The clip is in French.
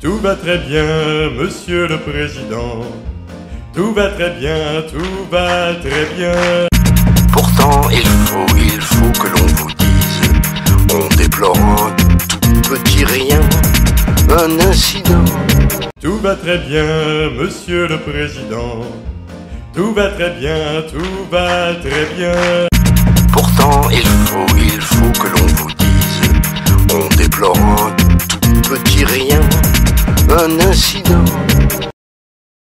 Tout va très bien, monsieur le président. Tout va très bien, tout va très bien. Pourtant il faut que l'on vous dise, on déplore un tout petit rien, un incident. Tout va très bien, monsieur le président. Tout va très bien, tout va très bien. Pourtant il faut que l'on vous dise, on déplore un tout petit rien, un incident.